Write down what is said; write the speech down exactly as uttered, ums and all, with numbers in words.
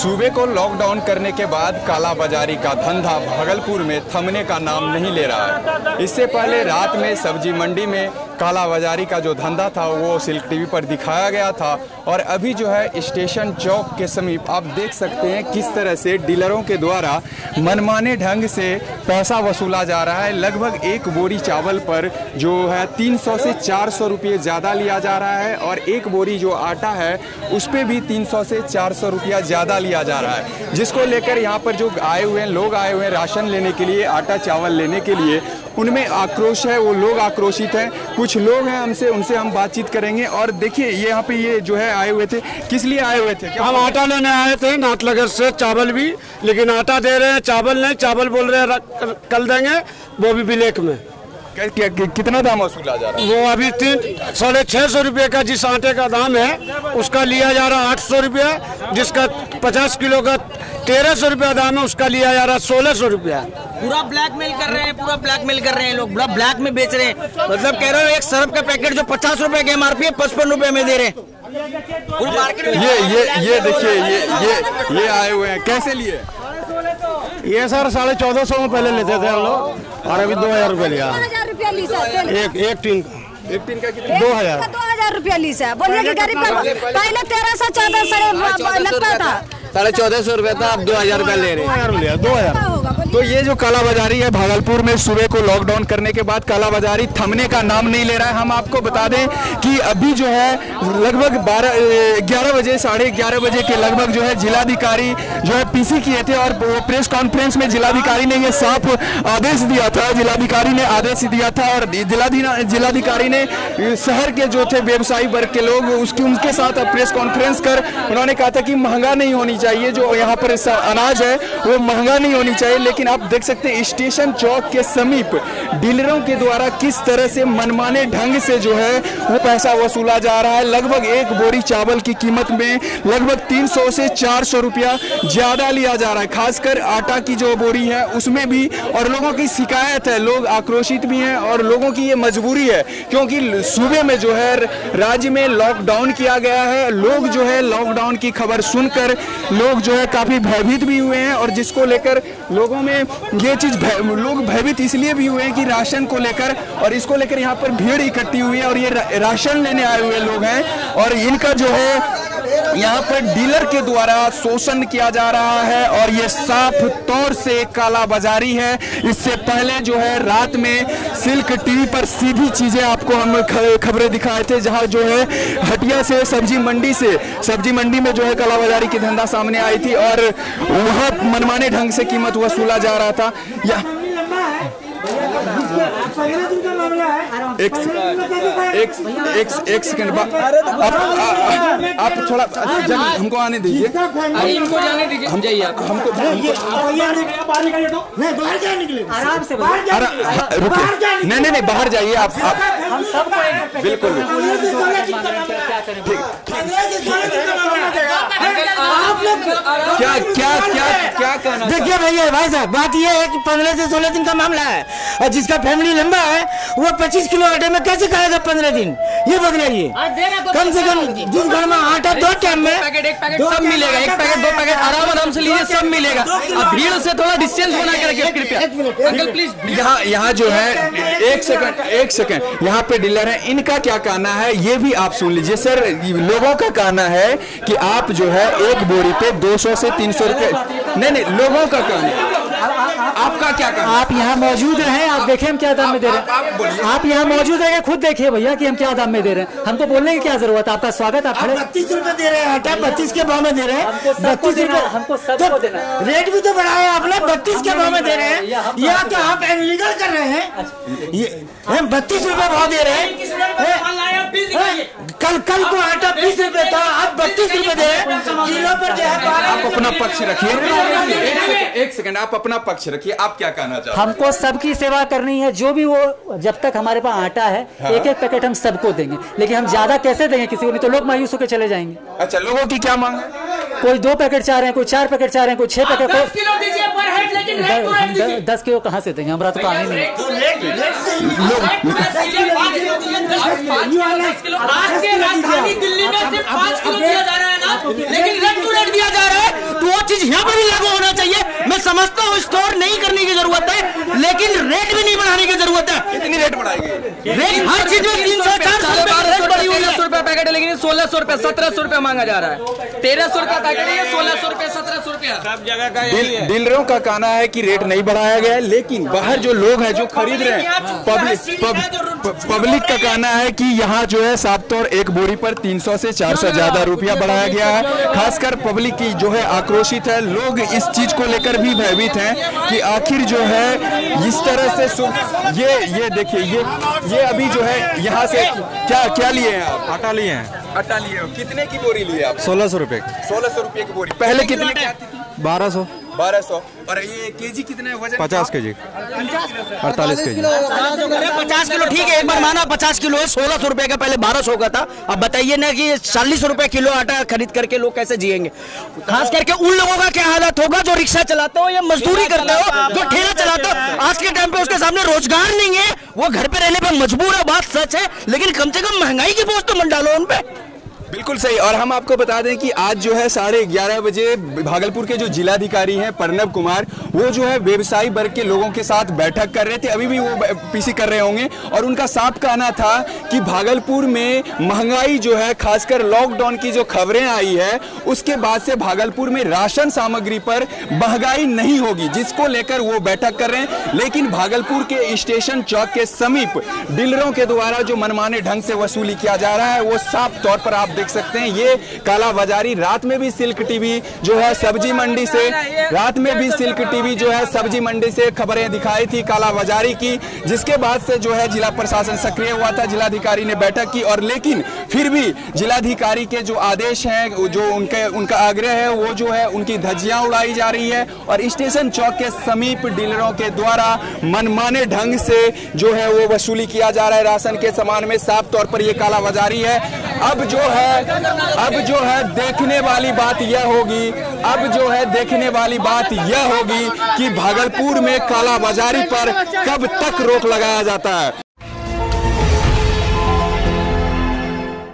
सूबे को लॉकडाउन करने के बाद कालाबाजारी का धंधा भागलपुर में थमने का नाम नहीं ले रहा है। इससे पहले रात में सब्जी मंडी में कालाबाजारी का जो धंधा था वो सिल्क टीवी पर दिखाया गया था और अभी जो है स्टेशन चौक के समीप आप देख सकते हैं किस तरह से डीलरों के द्वारा मनमाने ढंग से पैसा वसूला जा रहा है। लगभग एक बोरी चावल पर जो है तीन सौ से चार सौ रुपये ज़्यादा लिया जा रहा है और एक बोरी जो आटा है उस पर भी तीन सौ से चार सौ रुपया ज़्यादा लिया जा रहा है, जिसको लेकर यहाँ पर जो आए हुए हैं लोग आए हुए हैं राशन लेने के लिए, आटा चावल लेने के लिए, उनमें आक्रोश है, वो लोग आक्रोशित हैं। कुछ लोग हैं हमसे उनसे हम बातचीत करेंगे। और देखिए ये यहाँ पे ये जो है आए हुए थे, किस लिए आए हुए थे? हम आटा लेने आए थे नाथनगर से, चावल भी, लेकिन आटा दे रहे हैं, चावल नहीं, चावल बोल रहे हैं कल देंगे, वो भी ब्लैक में। क्या, क्या, कितना दाम वसूला जा रहा है? वो अभी तीन साढ़े छः सौ रुपये का जिस आटे का दाम है उसका लिया जा रहा आठ सौ रुपया, जिसका पचास किलो का तेरह सौ रुपया दाम है उसका लिया जा रहा सोलह सौ रुपया। पूरा ब्लैकमेल कर रहे हैं, पूरा ब्लैकमेल कर रहे हैं लोग, पूरा ब्लैक में बेच रहे हैं। मतलब कह रहे हो एक सरफ का पैकेट जो पचास रुपए की एमआरपी है पचपन रुपए में दे रहे हैं पूरी मार्केट में। ये ये ये देखिए ये ये ये आए हुए हैं, कैसे लिए? ये सर साढ़े चौदह सौ में पहले लेते थे हम लोग और अभी दो हजार रुपया लिया। एक एक टीन का एक टीन का कितना? दो हजार दो हजार रुपया ली है। बोलिए कि गरीब पहले तेरह सौ चौदह सौ लगता था, साढ़े चौदह सौ रुपया था, अब दो हजार रुपया ले रहे हैं। दो हजार तो ये जो कालाबाजारी है भागलपुर में सूबे को लॉकडाउन करने के बाद कालाबाजारी थमने का नाम नहीं ले रहा है। हम आपको बता दें कि अभी जो है लगभग बारह ग्यारह बजे साढ़े ग्यारह बजे के लगभग जो है जिलाधिकारी जो है पीसी किए थे और प्रेस कॉन्फ्रेंस में जिलाधिकारी ने ये साफ आदेश दिया था जिलाधिकारी ने आदेश दिया था और जिलाधिकारी ने शहर के जो थे व्यवसायी वर्ग के लोग उसकी उनके साथ प्रेस कॉन्फ्रेंस कर उन्होंने कहा था कि महंगा नहीं होनी चाहिए, जो यहाँ पर अनाज है वो महंगा नहीं होनी चाहिए। लेकिन आप देख सकते हैं स्टेशन चौक के समीप डीलरों के द्वारा किस तरह से मनमाने ढंग से जो है वो पैसा वसूला जा रहा है। लगभग एक बोरी चावल की कीमत में लगभग तीन सौ से चार सौ रुपया ज्यादा लिया जा रहा है, खासकर आटा की जो बोरी है उसमें भी। और लोगों की शिकायत है, लोग आक्रोशित भी हैं और लोगों की ये मजबूरी है क्योंकि सूबे में जो है राज्य में लॉकडाउन किया गया है। लोग जो है लॉकडाउन की खबर सुनकर लोग जो है काफी भयभीत भी हुए हैं और जिसको लेकर लोगों में ये चीज भय, लोग भयभीत इसलिए भी हुए हैं कि राशन को लेकर और इसको लेकर यहाँ पर भीड़ इकट्ठी हुई है और ये रा, राशन लेने आए हुए लोग हैं और इनका जो है यहाँ पर डीलर के द्वारा शोषण किया जा रहा है और ये साफ तौर से कालाबाजारी है। इससे पहले जो है रात में सिल्क टीवी पर सीधी चीजें आपको हम खबरें दिखाए थे जहाँ जो है हटिया से सब्जी मंडी से सब्जी मंडी में जो है कालाबाजारी की धंधा सामने आई थी और वहाँ मनमाने ढंग से कीमत वसूला जा रहा था। या एक एक एक एक सेकंड आप, आप, आप थोड़ा हमको आने दीजिए, इनको जाने दीजिए, हम जाइए हमको आराम से रुकिए, नहीं नहीं नहीं बाहर जाइए आप हम सबको बिल्कुल क्या क्या क्या क्या कहना? देखिए भैया भाई साहब बात ये है कि पंद्रह से सोलह दिन का मामला है और जिसका फैमिली लंबा है वो पच्चीस किलो आटे में कैसे खाएगा पंद्रह दिन, ये बताइए। कम से कम जिस घर में आटा दो टाइम में पैकेट एक पैकेट सब मिलेगा, एक पैकेट दो पैकेट आराम आराम से लीजिए, सब मिलेगा। अब भीड़ से थोड़ा डिस्टेंस बना के रखिए कृपया। अंकल प्लीज यहाँ यहाँ जो है एक सेकंड एक सेकंड यहाँ पे डीलर है, इनका क्या कहना है ये भी आप सुन लीजिए। सर लोगों का कहना है कि आप जो है एक बोरी पे दो सौ से तीन सौ रुपए, नहीं नहीं लोगों का कहना, आपका क्या कहना? आप यहाँ मौजूद हैं, आप देखें हम क्या दाम में दे रहे हैं। आप यहाँ मौजूद है, खुद देखिए भैया कि हम क्या दाम में दे रहे हैं। हमको बोलने की क्या जरूरत है? आपका स्वागत। आप खड़े बत्तीस रुपए दे रहे हैं, आटा बत्तीस के भाव में दे रहे हैं, बत्तीस रुपए हमको सबको देना है। रेट भी तो बढ़ाया आपने, बत्तीस के भाव में दे रहे हैं, या तो आप इलीगल कर रहे हैं। ये हम बत्तीस रुपए भाव दे रहे हैं, कल कल को आटा बीस रुपए था, अब बत्तीस रुपए दे रहे हैं किलो पर जो है। आप अपना पक्ष रखिए, एक सेकंड आप अपना पक्ष रखिए, आप क्या कहना चाहते हैं? हमको सबकी सेवा करनी है, जो भी वो जब तक हमारे पास आटा है हाँ? एक एक पैकेट हम सबको देंगे, लेकिन हम ज्यादा कैसे देंगे किसी को, नहीं तो लोग मायूस होकर चले जाएंगे। अच्छा लोगों की क्या मांग है? कोई दो पैकेट चाह रहे हैं, कोई चार पैकेट चाह रहे हैं, कोई छह पैकेट। दस किलो दीजिए पर हेड, लेकिन रेट तो रेट दीजिए। दस किलो कहाँ से देंगे, हमारा तो काम ही नहीं। आज के राजधानी दिल्ली में सिर्फ पाँच किलो दिया जा रहा है ना, लेकिन रेट टू रेट दिया जा रहा है, तो वो चीज यहाँ पर भी लागू होना चाहिए। मैं समझता हूँ स्टोर नहीं करने की जरूरत है, लेकिन रेट भी नहीं बढ़ाने की जरूरत है। कितनी रेट बढ़ाएंगे? रेट हर चीज में तीन सौ चार सौ तेरह सौ रुपया पैकेट है, लेकिन सोलह सौ रुपया सत्रह सौ रुपया मांगा जा रहा है। तेरह सौ रुपया पैकेट है, सोलह सौ रुपया सत्रह सौ रुपया सब जगह का। डील, डीलरों का कहना है कि रेट नहीं बढ़ाया गया है, लेकिन बाहर जो लोग हैं जो खरीद रहे हैं, पब्लिक पब, पब्लिक का कहना है कि यहाँ जो है साफ तौर एक बोरी पर तीन सौ से चार सौ ज्यादा रुपया बढ़ाया गया है। खासकर पब्लिक की जो है आक्रोशित है, लोग इस चीज को लेकर भी भयभीत हैं कि आखिर जो है इस तरह से सु... ये ये देखिए ये ये अभी जो है यहाँ से क्या क्या लिए हैं आप? आटा लिए हैं। आटा लिए हो, कितने की बोरी लिए आप? सोलह सौ रुपए सोलह सौ रुपए की बोरी। पहले कितने की आती थी? बारह सौ बारह सौ। और ये केजी कितने वजन? पचास के जी अड़तालीस के जी पचास किलो ठीक है, एक बार माना पचास किलो है, सोलह सौ रुपए का पहले बारह सौ का था। अब बताइए ना कि चालीस रुपए किलो आटा खरीद करके लोग कैसे जिएंगे। खास करके उन लोगों का क्या हालत होगा जो रिक्शा चलाते हो या मजदूरी करते हो, जो ठेला चलाते हो। आज के टाइम पे उसके सामने रोजगार नहीं है, वो घर पे रहने पे मजबूर है, बात सच है, लेकिन कम से कम महंगाई की बोझ तो मत डालो उन पे। बिल्कुल सही। और हम आपको बता दें कि आज जो है साढ़े ग्यारह बजे भागलपुर के जो जिलाधिकारी हैं प्रणब कुमार, वो जो है व्यवसायी वर्ग के लोगों के साथ बैठक कर रहे थे, अभी भी वो पीसी कर रहे होंगे। और उनका साफ कहना था कि भागलपुर में महंगाई जो है, खासकर लॉकडाउन की जो खबरें आई है उसके बाद से भागलपुर में राशन सामग्री पर महंगाई नहीं होगी, जिसको लेकर वो बैठक कर रहे हैं। लेकिन भागलपुर के स्टेशन चौक के समीप डीलरों के द्वारा जो मनमाने ढंग से वसूली किया जा रहा है, वो साफ तौर पर आप देख सकते हैं। ये कालाबाजारी रात में भी सिल्क टीवी जो है सब्जी मंडी से रात में भी सिल्क टीवी जो है सब्जी मंडी से खबरें दिखाई थी कालाबाजारी की, जिसके बाद से जो है जिला प्रशासन सक्रिय हुआ था, जिलाधिकारी ने बैठक की। और लेकिन फिर भी जिलाधिकारी के जो आदेश हैं, जो उनके उनका आग्रह है, वो जो है उनकी धज्जियां उड़ाई जा रही है। और स्टेशन चौक के समीप डीलरों के द्वारा मनमाने ढंग से जो है वो वसूली किया जा रहा है राशन के सामान में। साफ तौर पर ये कालाबाजारी है। अब जो है अब जो है देखने वाली बात यह होगी अब जो है देखने वाली बात यह होगी कि भागलपुर में कालाबाजारी पर कब तक रोक लगाया जाता है।